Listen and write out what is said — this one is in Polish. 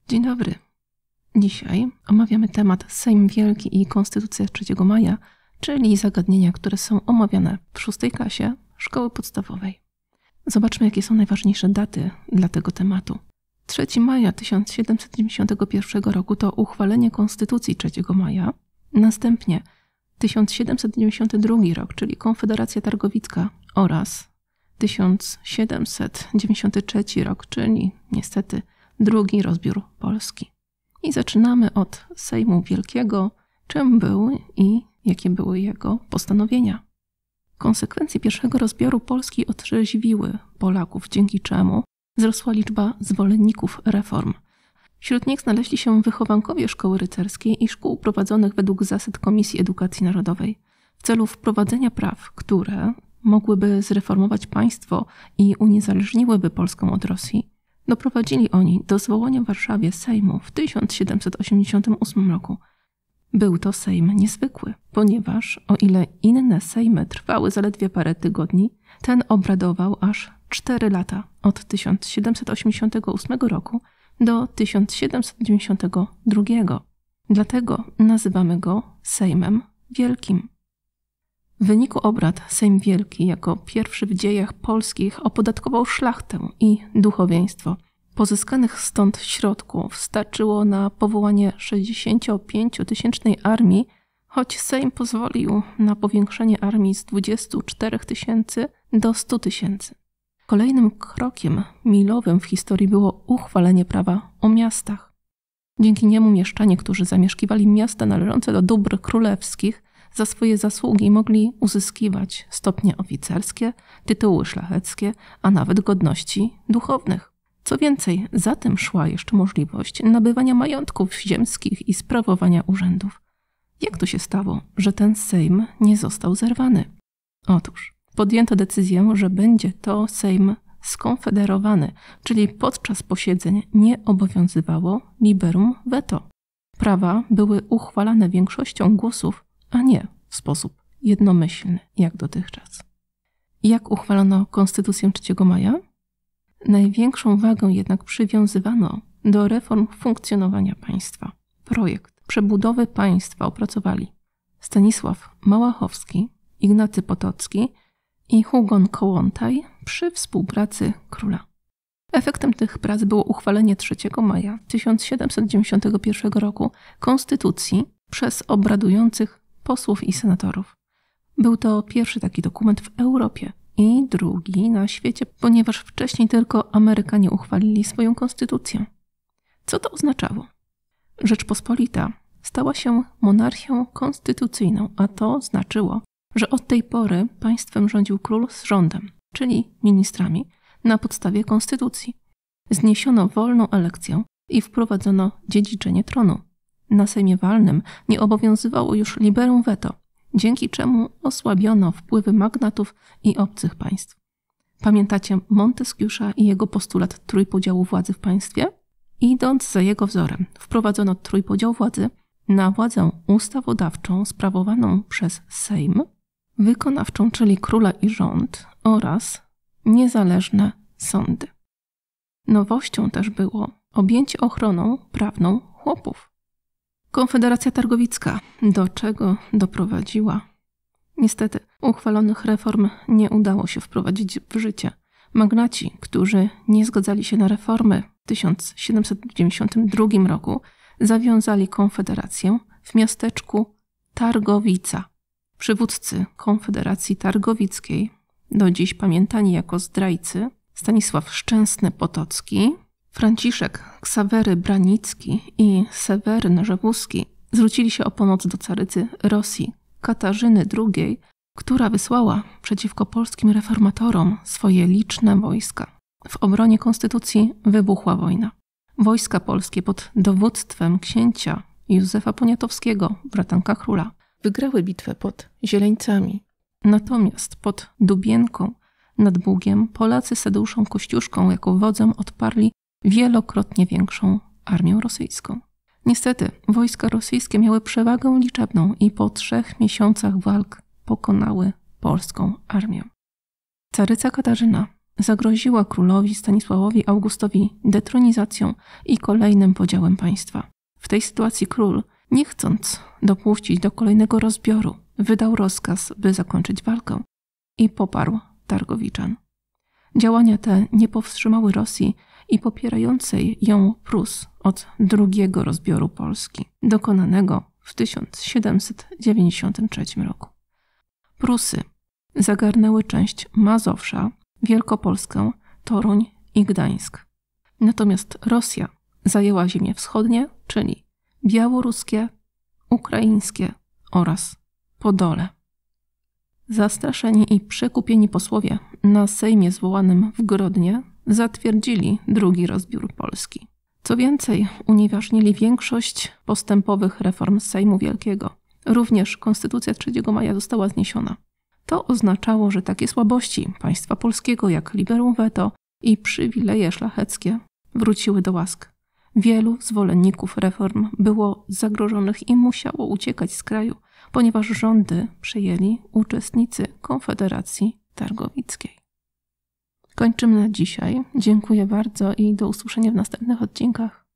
Dzień dobry. Dzisiaj omawiamy temat Sejm Wielki i Konstytucja 3 maja, czyli zagadnienia, które są omawiane w 6 klasie szkoły podstawowej. Zobaczmy, jakie są najważniejsze daty dla tego tematu. 3 maja 1791 roku to uchwalenie Konstytucji 3 maja, następnie 1792 rok, czyli Konfederacja Targowicka oraz 1793 rok, czyli niestety drugi rozbiór Polski. I zaczynamy od Sejmu Wielkiego, czym był i jakie były jego postanowienia. Konsekwencje pierwszego rozbioru Polski otrzeźwiły Polaków, dzięki czemu wzrosła liczba zwolenników reform. Wśród nich znaleźli się wychowankowie szkoły rycerskiej i szkół prowadzonych według zasad Komisji Edukacji Narodowej w celu wprowadzenia praw, które mogłyby zreformować państwo i uniezależniłyby Polskę od Rosji. Doprowadzili oni do zwołania w Warszawie Sejmu w 1788 roku. Był to Sejm niezwykły, ponieważ o ile inne Sejmy trwały zaledwie parę tygodni, ten obradował aż 4 lata, od 1788 roku do 1792. Dlatego nazywamy go Sejmem Wielkim. W wyniku obrad Sejm Wielki jako pierwszy w dziejach polskich opodatkował szlachtę i duchowieństwo. Pozyskanych stąd środków starczyło na powołanie 65-tysięcznej armii, choć Sejm pozwolił na powiększenie armii z 24 000 do 100 000. Kolejnym krokiem milowym w historii było uchwalenie prawa o miastach. Dzięki niemu mieszczanie, którzy zamieszkiwali miasta należące do dóbr królewskich, za swoje zasługi mogli uzyskiwać stopnie oficerskie, tytuły szlacheckie, a nawet godności duchownych. Co więcej, za tym szła jeszcze możliwość nabywania majątków ziemskich i sprawowania urzędów. Jak to się stało, że ten Sejm nie został zerwany? Otóż podjęto decyzję, że będzie to Sejm skonfederowany, czyli podczas posiedzeń nie obowiązywało liberum veto. Prawa były uchwalane większością głosów, a nie w sposób jednomyślny, jak dotychczas. Jak uchwalono Konstytucję 3 maja? Największą wagę jednak przywiązywano do reform funkcjonowania państwa. Projekt przebudowy państwa opracowali Stanisław Małachowski, Ignacy Potocki i Hugon Kołłątaj przy współpracy króla. Efektem tych prac było uchwalenie 3 maja 1791 roku Konstytucji przez obradujących posłów i senatorów. Był to pierwszy taki dokument w Europie i drugi na świecie, ponieważ wcześniej tylko Amerykanie uchwalili swoją konstytucję. Co to oznaczało? Rzeczpospolita stała się monarchią konstytucyjną, a to znaczyło, że od tej pory państwem rządził król z rządem, czyli ministrami, na podstawie konstytucji. Zniesiono wolną elekcję i wprowadzono dziedziczenie tronu. Na Sejmie Walnym nie obowiązywało już liberum veto, dzięki czemu osłabiono wpływy magnatów i obcych państw. Pamiętacie Monteskiusza i jego postulat trójpodziału władzy w państwie? Idąc za jego wzorem, wprowadzono trójpodział władzy na władzę ustawodawczą sprawowaną przez Sejm, wykonawczą, czyli króla i rząd, oraz niezależne sądy. Nowością też było objęcie ochroną prawną chłopów. Konfederacja Targowicka do czego doprowadziła? Niestety, uchwalonych reform nie udało się wprowadzić w życie. Magnaci, którzy nie zgadzali się na reformy w 1792 roku, zawiązali konfederację w miasteczku Targowica. Przywódcy Konfederacji Targowickiej, do dziś pamiętani jako zdrajcy, Stanisław Szczęsny-Potocki, Franciszek Ksawery Branicki i Seweryn Rzewuski zwrócili się o pomoc do carycy Rosji Katarzyny II, która wysłała przeciwko polskim reformatorom swoje liczne wojska. W obronie konstytucji wybuchła wojna. Wojska polskie pod dowództwem księcia Józefa Poniatowskiego, bratanka króla, wygrały bitwę pod Zieleńcami. Natomiast pod Dubienką nad Bugiem Polacy z Tadeuszem Kościuszką jako wodzem odparli wielokrotnie większą armią rosyjską. Niestety wojska rosyjskie miały przewagę liczebną i po 3 miesiącach walk pokonały polską armię. Caryca Katarzyna zagroziła królowi Stanisławowi Augustowi detronizacją i kolejnym podziałem państwa. W tej sytuacji król, nie chcąc dopuścić do kolejnego rozbioru, wydał rozkaz, by zakończyć walkę i poparł Targowiczan. Działania te nie powstrzymały Rosji i popierającej ją Prus od drugiego rozbioru Polski, dokonanego w 1793 roku. Prusy zagarnęły część Mazowsza, Wielkopolskę, Toruń i Gdańsk. Natomiast Rosja zajęła ziemie wschodnie, czyli białoruskie, ukraińskie oraz Podole. Zastraszeni i przekupieni posłowie na Sejmie zwołanym w Grodnie zatwierdzili drugi rozbiór Polski. Co więcej, unieważnili większość postępowych reform Sejmu Wielkiego. Również Konstytucja 3 maja została zniesiona. To oznaczało, że takie słabości państwa polskiego jak liberum veto i przywileje szlacheckie wróciły do łask. Wielu zwolenników reform było zagrożonych i musiało uciekać z kraju, ponieważ rządy przejęli uczestnicy Konfederacji Targowickiej. Kończymy na dzisiaj. Dziękuję bardzo i do usłyszenia w następnych odcinkach.